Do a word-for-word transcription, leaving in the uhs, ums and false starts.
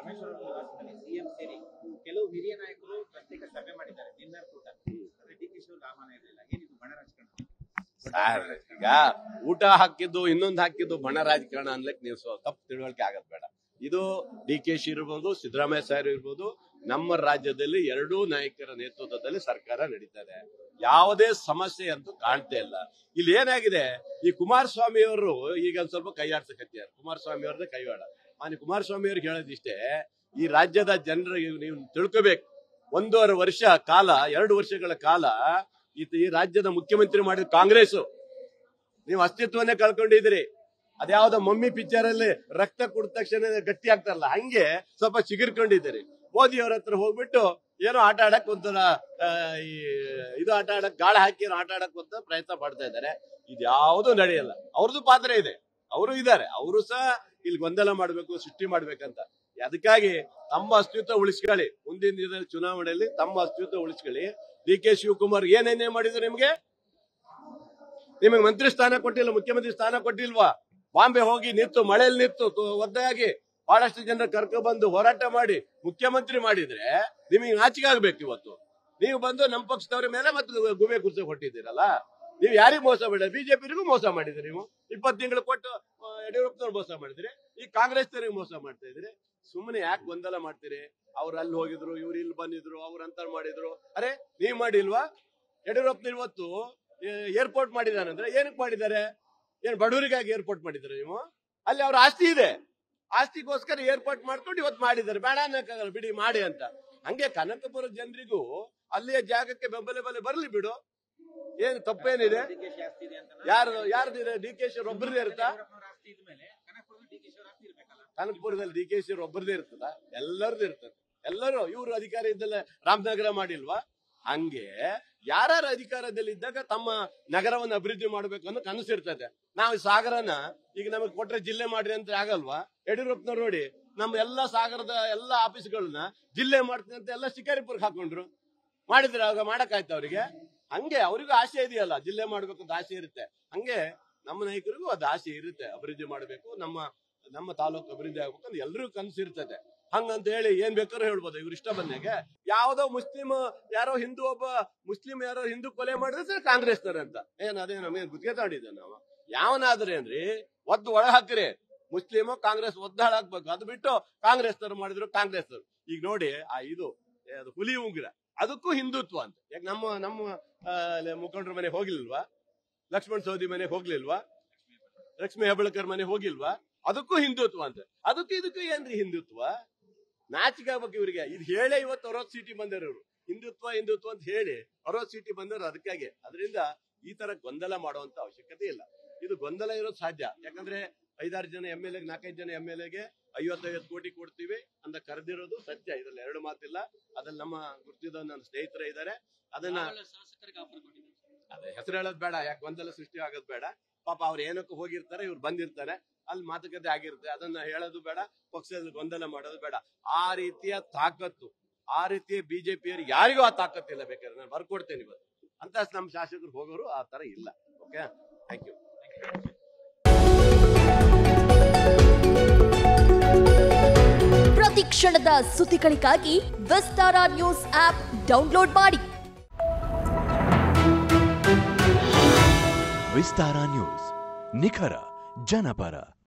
ಪರಮೇಶ್ವರ ನಿವಾಸದಲ್ಲಿ ಸಿಎಂ ಸೇರಿ ಕೆಲವು ಹಿರಿಯ ನಾಯಕರು ಪ್ರತ್ಯೇಕ ಸಭೆ ಮಾಡಿದ್ದಾರೆ ಡಿನ್ನರ್ ಕೂಟ. ಡಿ ಕೆ ಶಿವರ್ ಆಹ್ವಾನ ಇರಲಿಲ್ಲ. ಏನಿದು ಬಣ ರಾಜಕಾರಣ? ಈಗ ಊಟ ಹಾಕಿದ್ದು ಇನ್ನೊಂದು ಹಾಕಿದ್ದು ಬಣ ರಾಜಕಾರಣ ಅನ್ಲಿಕ್ಕೆ ನೀವು ತಪ್ಪು ತಿಳುವಳಿಕೆ ಆಗದ್ ಬೇಡ. ಇದು ಡಿ ಕೆ ಶಿ ಇರ್ಬೋದು, ಸಿದ್ದರಾಮಯ್ಯ ಸಾಹೇಬ್ ಇರ್ಬೋದು, ನಮ್ಮ ರಾಜ್ಯದಲ್ಲಿ ಎರಡೂ ನಾಯಕರ ನೇತೃತ್ವದಲ್ಲಿ ಸರ್ಕಾರ ನಡೀತದೆ. ಯಾವುದೇ ಸಮಸ್ಯೆ ಅಂತೂ ಕಾಣ್ತಾ ಇಲ್ಲ. ಇಲ್ಲಿ ಏನಾಗಿದೆ, ಈ ಕುಮಾರಸ್ವಾಮಿ ಅವರು ಈಗ ಒಂದ್ ಸ್ವಲ್ಪ ಕೈಯಾಡ್ಸಕತ್ಯಾರ. ಕುಮಾರಸ್ವಾಮಿ ಅವ್ರದ್ದೇ ಕೈವಾಡ. ಮಾನ್ಯ ಕುಮಾರಸ್ವಾಮಿ ಅವ್ರಿಗೆ ಹೇಳೋದಿಷ್ಟೇ, ಈ ರಾಜ್ಯದ ಜನರಿಗೆ ನೀವು ತಿಳ್ಕೋಬೇಕು, ಒಂದೂವರೆ ವರ್ಷ ಕಾಲ ಎರಡು ವರ್ಷಗಳ ಕಾಲ ಈ ರಾಜ್ಯದ ಮುಖ್ಯಮಂತ್ರಿ ಮಾಡಿದ ಕಾಂಗ್ರೆಸ್. ನೀವು ಅಸ್ತಿತ್ವನೇ ಕಳ್ಕೊಂಡಿದ್ದೀರಿ. ಅದ್ಯಾವ್ದೋ ಮಮ್ಮಿ ಪಿಕ್ಚರ್ ಅಲ್ಲಿ ರಕ್ತ ಕುಡಿದ ತಕ್ಷಣ ಗಟ್ಟಿ ಆಗ್ತಾರಲ್ಲ, ಹಂಗೆ ಸ್ವಲ್ಪ ಚಿಗುರ್ಕೊಂಡಿದ್ದೀರಿ. ಮೋದಿ ಅವ್ರ ಹತ್ರ ಹೋಗ್ಬಿಟ್ಟು ಏನೋ ಆಟ ಆಡಕ್ ಒಂಥರ ಈ ಇದು ಆಟ ಆಡಕ್ ಗಾಳ ಹಾಕಿ ಏನೋ ಆಟ ಆಡಕ್ ಅಂತ ಪ್ರಯತ್ನ ಪಡ್ತಾ ಇದ್ದಾರೆ. ಇದ್ಯಾವುದು ನಡೆಯಲ್ಲ. ಅವ್ರದ್ದು ಪಾತ್ರ ಇದೆ, ಅವರು ಇದ್ದಾರೆ, ಅವರು ಸಹ ಇಲ್ಲಿ ಗೊಂದಲ ಮಾಡ್ಬೇಕು, ಸೃಷ್ಟಿ ಮಾಡ್ಬೇಕಂತ. ಅದಕ್ಕಾಗಿ ತಮ್ಮ ಅಸ್ತಿತ್ವ ಉಳಿಸ್ಕೊಳ್ಳಿ. ಮುಂದಿನ ದಿನದಲ್ಲಿ ಚುನಾವಣೆಯಲ್ಲಿ ತಮ್ಮ ಅಸ್ತಿತ್ವ ಉಳಿಸ್ಕೊಳ್ಳಿ. ಡಿ ಕೆ ಶಿವಕುಮಾರ್ ಏನೇನೇ ಮಾಡಿದ್ರು ನಿಮ್ಗೆ? ನಿಮಗೆ ಮಂತ್ರಿ ಸ್ಥಾನ ಕೊಟ್ಟಿಲ್ಲ, ಮುಖ್ಯಮಂತ್ರಿ ಸ್ಥಾನ ಕೊಟ್ಟಿಲ್ವಾ? ಬಾಂಬೆ ಹೋಗಿ ನಿಂತು ಮಳೆಯಲ್ಲಿ ನಿಂತು ಒದ್ದಾಗಿ ಬಹಳಷ್ಟು ಜನರ ಕರ್ಕೊಂಡ್ ಬಂದು ಹೋರಾಟ ಮಾಡಿ ಮುಖ್ಯಮಂತ್ರಿ ಮಾಡಿದ್ರೆ ನಿಮಗೆ ನಾಚಿಕೆ ಆಗ್ಬೇಕು. ಇವತ್ತು ನೀವು ಬಂದು ನಮ್ಮ ಪಕ್ಷದವ್ರ ಮೇಲೆ ಮತ್ತೆ ಗುಬೆ ಕುರ್ಸೆ ಕೊಟ್ಟಿದ್ದೀರಲ್ಲ. ನೀವು ಯಾರಿಗೂ ಮೋಸ ಬೇಡ, ಬಿಜೆಪಿಗೂ ಮೋಸ ಮಾಡಿದ್ರಿ. ನೀವು ಇಪ್ಪತ್ತು ತಿಂಗಳು ಕೊಟ್ಟು ಯಡಿಯೂರಪ್ಪನವ್ರು ಮೋಸ ಮಾಡಿದ್ರಿ, ಈ ಕಾಂಗ್ರೆಸ್ನವ್ರಿಗೆ ಮೋಸ ಮಾಡ್ತಾ ಇದ್ರಿ. ಸುಮ್ಮನೆ ಯಾಕೆ ಗೊಂದಲ ಮಾಡ್ತೀರಿ? ಅವ್ರು ಅಲ್ಲಿ ಹೋಗಿದ್ರು, ಇವ್ರು ಇಲ್ಲಿ ಬಂದಿದ್ರು, ಅವ್ರು ಅಂತ ಮಾಡಿದ್ರು. ಅರೆ ನೀವ್ ಮಾಡಿಲ್ವಾ? ಯಡಿಯೂರಪ್ಪನ ಇವತ್ತು ಏರ್ಪೋರ್ಟ್ ಮಾಡಿದಾನಂದ್ರೆ ಏನಕ್ಕೆ ಮಾಡಿದ್ದಾರೆ? ಏನ್ ಬಡವರಿಗಾಗಿ ಏರ್ಪೋರ್ಟ್ ಮಾಡಿದ್ದಾರೆ ನೀವು? ಅಲ್ಲಿ ಅವ್ರ ಆಸ್ತಿ ಇದೆ, ಆಸ್ತಿಗೋಸ್ಕರ ಏರ್ಪೋರ್ಟ್ ಮಾಡ್ಕೊಂಡು ಇವತ್ತು ಮಾಡಿದ್ದಾರೆ. ಬೇಡ ಅನ್ನಕ್ಕಾಗಲ್ಲ, ಬಿಡಿ ಮಾಡಿ ಅಂತ. ಹಂಗೆ ಕನಕಪುರ ಜನರಿಗೂ ಅಲ್ಲಿಯ ಜಾಗಕ್ಕೆ ಬೆಂಬಲ ಬೆಲೆ ಬರ್ಲಿ ಬಿಡು, ಏನ್ ತಪ್ಪೇನಿದೆ? ಯಾರು ಯಾರ್ದಿದೆ? ಡಿ ಕೆ ಶಿ ಒಬ್ಬರದೇ ಇರುತ್ತಾ? ಕನಕಪುರದಲ್ಲಿ ಡಿ ಕೆ ಶಿ ಒಬ್ಬರದೇ ಇರ್ತದ? ಎಲ್ಲರದ್ದು ಇರ್ತದೆ. ಎಲ್ಲರೂ ಇವರು ಅಧಿಕಾರ ಇದ್ದಲ್ಲ, ರಾಮನಗರ ಮಾಡಿಲ್ವಾ? ಹಂಗೆ ಯಾರ್ಯಾರ ಅಧಿಕಾರದಲ್ಲಿ ಇದ್ದಾಗ ತಮ್ಮ ನಗರವನ್ನು ಅಭಿವೃದ್ಧಿ ಮಾಡ್ಬೇಕು ಅನ್ನೋ ಕನಸಿರ್ತದೆ. ನಾವು ಸಾಗರನ ಈಗ ನಮಗೆ ಕೊಟ್ರೆ ಜಿಲ್ಲೆ ಮಾಡ್ರಿ ಅಂತ ಆಗಲ್ವಾ? ಯಡಿಯೂರಪ್ಪನವ್ರು ನೋಡಿ ನಮ್ಮ ಎಲ್ಲಾ ಸಾಗರದ ಎಲ್ಲಾ ಆಫೀಸ್ಗಳನ್ನ ಜಿಲ್ಲೆ ಮಾಡ್ತೀನಿ ಅಂತ ಎಲ್ಲ ಶಿಕಾರಿಪುರಕ್ಕೆ ಹಾಕೊಂಡ್ರು. ಮಾಡಿದ್ರೆ ಆಗ ಮಾಡಕ್ಕಾಯ್ತು ಅವ್ರಿಗೆ? ಹಂಗೆ ಅವ್ರಿಗೂ ಆಸೆ ಇದೆಯಲ್ಲ, ಜಿಲ್ಲೆ ಮಾಡ್ಬೇಕಂತ ಆಸೆ ಇರುತ್ತೆ. ಹಂಗೆ ನಮ್ಮ ನಾಯಕರಿಗೂ ಅದು ಆಸೆ ಇರುತ್ತೆ, ಅಭಿವೃದ್ಧಿ ಮಾಡ್ಬೇಕು, ನಮ್ಮ ನಮ್ಮ ತಾಲೂಕು ಅಭಿವೃದ್ಧಿ ಆಗ್ಬೇಕು ಅಂತ ಎಲ್ರಿಗೂ ಕನಸಿರ್ತದೆ. ಹಂಗಂತ ಹೇಳಿ ಏನ್ ಬೇಕಾದ್ರೂ ಹೇಳ್ಬೋದು ಇವ್ರು ಇಷ್ಟ ಬಂದಾಗೆ. ಯಾವ್ದೋ ಮುಸ್ಲಿಂ ಯಾರೋ ಹಿಂದೂ ಒಬ್ಬ ಮುಸ್ಲಿಂ ಯಾರೋ ಹಿಂದೂ ಕೊಲೆ ಮಾಡಿದ್ರೆ ಕಾಂಗ್ರೆಸ್ ತರ ಅಂತ ಏನ್ ಅದೇ ನಮಗೆ ಗುತ್ತಿಗೆ ತಗೊಂಡಿದ್ದೆ ನಾವು. ಯಾವನಾದ್ರೆ ಅಂದ್ರಿ ಒದ್ದು ಒಳ ಹಾಕ್ರಿ, ಮುಸ್ಲಿಮು ಕಾಂಗ್ರೆಸ್ ಒದ್ದಾಳ ಹಾಕ್ಬೇಕು. ಅದು ಬಿಟ್ಟು ಕಾಂಗ್ರೆಸ್ ತರ ಮಾಡಿದ್ರು ಕಾಂಗ್ರೆಸ್ ತರ. ಈಗ ನೋಡಿ ಆ ಇದು ಹುಲಿ ಉಂಗುರ, ಅದಕ್ಕೂ ಹಿಂದುತ್ವ ಅಂತ. ಯಾಕೆ ನಮ್ಮ ನಮ್ಮ ಮುಖಂಡರ ಮನೆ ಹೋಗ್ಲಿಲ್ವಾ? ಲಕ್ಷ್ಮಣ್ ಸವದಿ ಮನೆ ಹೋಗ್ಲಿಲ್ವಾ? ಲಕ್ಷ್ಮೀ ಹೆಬ್ಬಳಕರ್ ಮನೆ ಹೋಗಿಲ್ವಾ? ಅದಕ್ಕೂ ಹಿಂದುತ್ವ ಅಂತ. ಅದಕ್ಕೂ ಇದಕ್ಕೂ ಏನ್ರಿ ಹಿಂದುತ್ವ? ನಾಚಿಕೆ ಆಗ್ಬೇಕು ಇವ್ರಿಗೆ. ಇದು ಹೇಳೇ ಇವತ್ತು ಅರವತ್ತು ಸೀಟಿ ಬಂದರು ಇವರು. ಹಿಂದುತ್ವ ಹಿಂದುತ್ವ ಅಂತ ಹೇಳಿ ಅರವತ್ತು ಸೀಟಿ ಬಂದರು. ಅದಕ್ಕಾಗಿ ಅದರಿಂದ ಈ ತರ ಗೊಂದಲ ಮಾಡುವಂತ ಅವಶ್ಯಕತೆ ಇಲ್ಲ. ಇದು ಗೊಂದಲ ಇರೋದು ಸಾಧ್ಯ. ಯಾಕಂದ್ರೆ ಐದಾರು ಜನ ಎಂ ಎಲ್ ಎ ನಾಲ್ಕೈದು ಜನ ಎಂ ಎಲ್ ಎಗೆ ಐವತ್ತೈವತ್ತು ಕೋಟಿ ಕೊಡ್ತೀವಿ ಅಂತ ಕರೆದಿರೋದು ಸತ್ಯ. ಇದ್ರಲ್ಲಿ ಎರಡು ಮಾತಿಲ್ಲ. ಅದ್ರಲ್ಲಿ ನಮ್ಮ ಗುರ್ತಿದ ನನ್ನ ಸ್ನೇಹಿತರೇ ಇದ್ದಾರೆ. ಅದನ್ನ ಅದೇ ಹೆಸರು ಹೇಳೋದ್ ಬೇಡ, ಯಾಕೆ ಗೊಂದಲ ಸೃಷ್ಟಿ ಆಗೋದ್ ಬೇಡ. ಪಾಪ ಅವ್ರು ಏನಕ್ಕೂ ಹೋಗಿರ್ತಾರೆ, ಇವ್ರು ಬಂದಿರ್ತಾರೆ, ಅಲ್ಲಿ ಮಾತುಕತೆ ಆಗಿರುತ್ತೆ. ಅದನ್ನ ಹೇಳೋದು ಬೇಡ, ಪಕ್ಷದಲ್ಲಿ ಗೊಂದಲ ಮಾಡೋದು ಬೇಡ. ಆ ರೀತಿಯ ತಾಕತ್ತು, ಆ ರೀತಿಯ ಬಿಜೆಪಿಯವ್ರಿಗೆ ಯಾರಿಗೂ ಆ ತಾಕತ್ತಿಲ್ಲ. ಬೇಕಾದ್ರೆ ನಾನು ಬರ್ಕೊಡ್ತೇನೆ ಇವತ್ತು ಅಂತ ನಮ್ಮ ಶಾಸಕರು ಹೋಗೋರು ಆ ತರ ಇಲ್ಲ. Okay, thank you. ಪ್ರತಿ ಕ್ಷಣದ ಸುದ್ದಿಗಳಿಗಾಗಿ ವಿಸ್ತಾರ ನ್ಯೂಸ್ ಆಪ್ ಡೌನ್ಲೋಡ್ ಮಾಡಿ. ವಿಸ್ತಾರ ನ್ಯೂಸ್, ನಿಖರ ಜನಪರ.